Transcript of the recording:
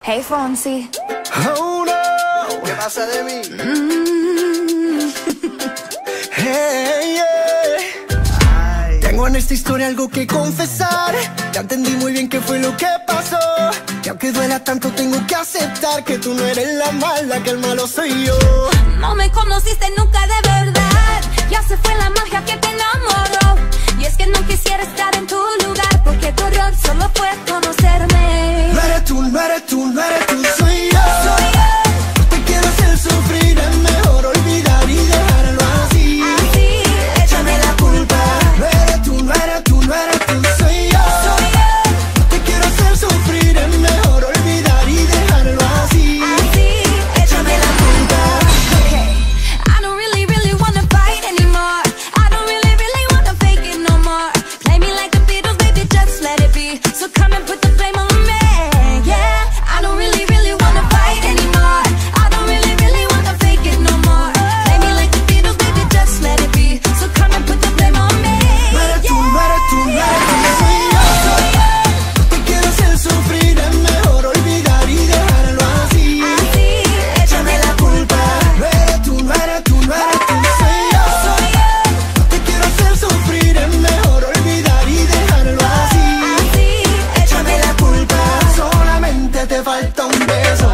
Hey Fonsi. Oh no, ¿Qué pasa de mí? Hey, yeah. Tengo en esta historia algo que confesar. Ya entendí muy bien qué fue lo que pasó. Y aunque duela tanto tengo que aceptar que tú no eres la mala, que el malo soy yo. No me conociste nunca de verdad. Ya se fue la magia que te enamoró. Y es que no quisiera estar en tu lugar, porque tu error solo fue conocerme. No eres tú, no eres tú, no eres tú, soy yo. Soy yo. No te quiero hacer sufrir, es mejor olvidar y dejarlo así. Así, échame la culpa. No eres tú, no eres tú, no eres tú, soy yo. Soy yo. No te quiero hacer sufrir, es mejor olvidar y dejarlo así. Así, échame la culpa. Okay. I don't really, really wanna fight anymore. I don't really, really wanna fake it no more. Play me like the Beatles, baby, just let it be. So come and put the blame on me, yeah. I don't really, really wanna fight anymore. I don't really, really wanna fake it no more. Play me like the Beatles, baby, just let it be. So come and put the blame on me, No eres tú, no eres tú, no eres tú, soy yo. No te quiero hacer sufrir, es mejor olvidar y dejarlo así. Así, échame la culpa. No eres tú, no eres tú, no eres tú, soy yo. No te quiero hacer sufrir, es mejor olvidar y dejarlo así. Así, échame la culpa. Solamente te falta un beso.